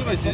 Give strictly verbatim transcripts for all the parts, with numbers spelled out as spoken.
পাইছে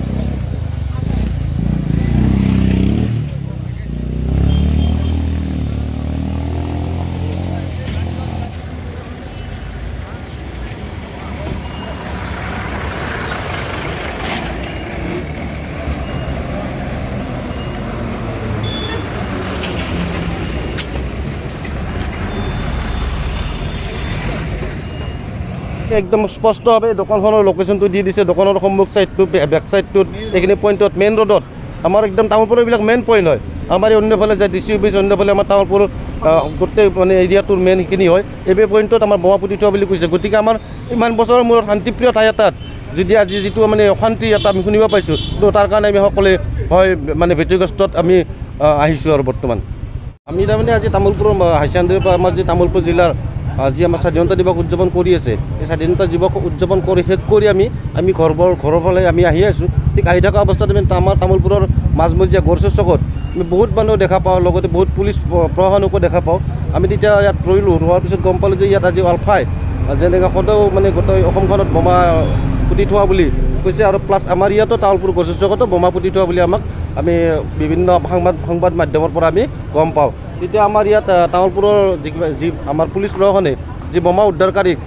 একদম স্পষ্টভাৱে দোকানখনৰ লোকেশ্যনটো দি দিছে। দোকানৰ সন্মুখ চাইডটো বেক চাইডটোত এইখিনি পইণ্টত মেইন ৰোডত আমাৰ একদম তামোলপুৰৰ এইবিলাক মেইন পইণ্ট হয়। আমাৰ এই অন্যফালে যায় ডি চি অফিচ, অন্যফালে আমাৰ তামোলপুৰ গোটেই মানে এৰিয়াটোৰ মেইন সেইখিনি হয়। এই পইণ্টত আমাৰ বোমা পুতি থোৱা বুলি কৈছে। গতিকে আমাৰ ইমান বছৰৰ মূৰত শান্তিপ্ৰিয় ঠাই এটাত যদি আজি যিটো মানে অশান্তি এটা আমি শুনিব পাইছোঁ, তো তাৰ কাৰণে আমি সকলোৱে হয় মানে ভীতিগ্ৰস্তত আমি আহিছোঁ। আৰু বৰ্তমান আমি তাৰমানে আজি তামোলপুৰৰ হাই ছেকেণ্ডেৰীৰ পৰা আমাৰ যি তামোলপুৰ জিলাৰ যি আমাৰ স্বাধীনতা দিৱস উদযাপন কৰি আছে, এই স্বাধীনতা দিৱস উদযাপন কৰি শেষ কৰি আমি আমি ঘৰবোৰ ঘৰৰ ফালে আমি আহি আছোঁ। ঠিক আহি থকা অৱস্থাত আমি আমাৰ তামোলপুৰৰ মাজমজিয়া গড়চুৰ চকত আমি বহুত মানুহ দেখা পাওঁ, লগতে বহুত পুলিচ প্ৰশাসনকো দেখা পাওঁ। আমি তেতিয়া ইয়াত ৰৈলোঁ, ৰোৱাৰ পিছত গম পালোঁ যে ইয়াত আজি আলফাই যেনেকৈ সদায় মানে গোটেই অসমখনত বোমা পুতি থোৱা বুলি কৈছে। আৰু প্লাছ আমাৰ ইয়াতো তামোলপুৰ গড়চুৰ চকতো বোমা পুতি থোৱা বুলি আমাক আমি বিভিন্ন সংবাদ সংবাদ মাধ্যমৰ পৰা আমি গম পাওঁ। তেতিয়া আমাৰ ইয়াত তামোলপুৰৰ যি যি আমাৰ পুলিচ প্ৰশাসনে যি বোমা উদ্ধাৰকাৰীক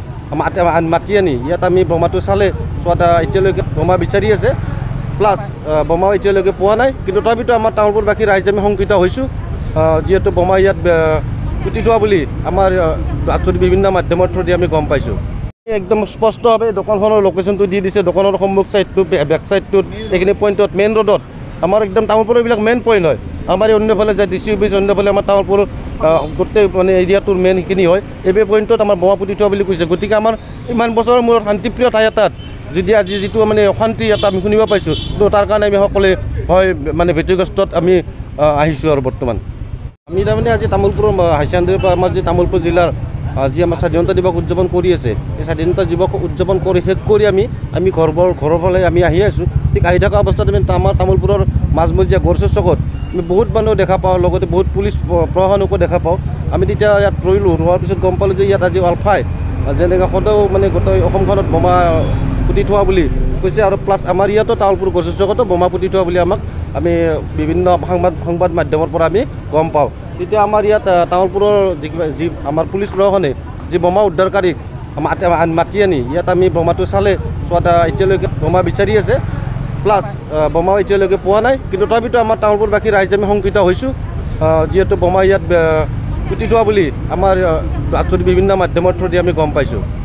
মাতি আনি ইয়াত আমি বোমাটো চালে চোৱাত এতিয়ালৈকে বোমা বিচাৰি আছে, প্লাছ বোমাও এতিয়ালৈকে পোৱা নাই। কিন্তু তথাপিতো আমাৰ তামোলপুৰবাসী ৰাইজে আমি শংকিত হৈছোঁ, যিহেতু বোমা ইয়াত পুতি থোৱা বুলি আমাৰ বিভিন্ন মাধ্যমৰ থ্ৰুদি আমি গম পাইছোঁ। একদম স্পষ্টভাৱে দোকানখনৰ লোকেশ্যনটো দি দিছে। দোকানৰ সন্মুখ চাইডটো বেক চাইডটোত এইখিনি পইণ্টত মেইন ৰোডত আমাৰ একদম তামোলপুৰৰ এইবিলাক মেইন পইণ্ট হয়। আমাৰ এই অন্যফালে যায় ডি চি অফিচ, অন্যফালে আমাৰ তামোলপুৰ গোটেই মানে এৰিয়াটোৰ মেইন সেইখিনি হয়। এই পইণ্টত আমাৰ বোমা পুতি থোৱা বুলি কৈছে। গতিকে আমাৰ ইমান বছৰৰ মূৰত শান্তিপ্ৰিয় ঠাই এটাত যদি আজি যিটো মানে অশান্তি এটা আমি শুনিব পাইছোঁ, তো তাৰ কাৰণে আমি সকলোৱে হয় মানে ভীতিগ্ৰস্তত আমি আহিছোঁ। আৰু বৰ্তমান আমি তাৰমানে আজি তামোলপুৰৰ হাই ছেকেণ্ডেৰীৰ পৰা আমাৰ যি তামোলপুৰ জিলাৰ যি আমাৰ স্বাধীনতা দিৱস উদযাপন কৰি আছে, এই স্বাধীনতা দিৱস উদযাপন কৰি শেষ কৰি আমি আমি ঘৰবোৰ ঘৰৰ ফালে আমি আহি আছোঁ। ঠিক আহি থকা অৱস্থাত আমি আমাৰ তামোলপুৰৰ মাজমজিয়া গড়চুৰ চকত আমি বহুত মানুহ দেখা পাওঁ, লগতে বহুত পুলিচ প্ৰশাসনকো দেখা পাওঁ। আমি তেতিয়া ইয়াত ৰৈলোঁ, ৰোৱাৰ পিছত গম পালোঁ যে ইয়াত আজি আলফাই যেনেকৈ সদায় মানে গোটেই অসমখনত বোমা পুতি থোৱা বুলি কৈছে। আৰু প্লাছ আমাৰ ইয়াতো তামোলপুৰ গড়চুৰ চকতো বোমা পুতি থোৱা বুলি আমাক আমি বিভিন্ন সংবাদ সংবাদ মাধ্যমৰ পৰা আমি গম পাওঁ। তেতিয়া আমাৰ ইয়াত তামোলপুৰৰ যি যি আমাৰ পুলিচ প্ৰশাসনে যি বোমা উদ্ধাৰকাৰীক মাতি আনি ইয়াত আমি বোমাটো চালে চোৱাত এতিয়ালৈকে বোমা বিচাৰি আছে, প্লাছ বোমাও এতিয়ালৈকে পোৱা নাই। কিন্তু তথাপিতো আমাৰ তামোলপুৰবাসী ৰাইজে আমি শংকিত হৈছোঁ, যিহেতু বোমা ইয়াত পুতি থোৱা বুলি আমাৰ বিভিন্ন মাধ্যমৰ থ্ৰুদি আমি গম পাইছোঁ।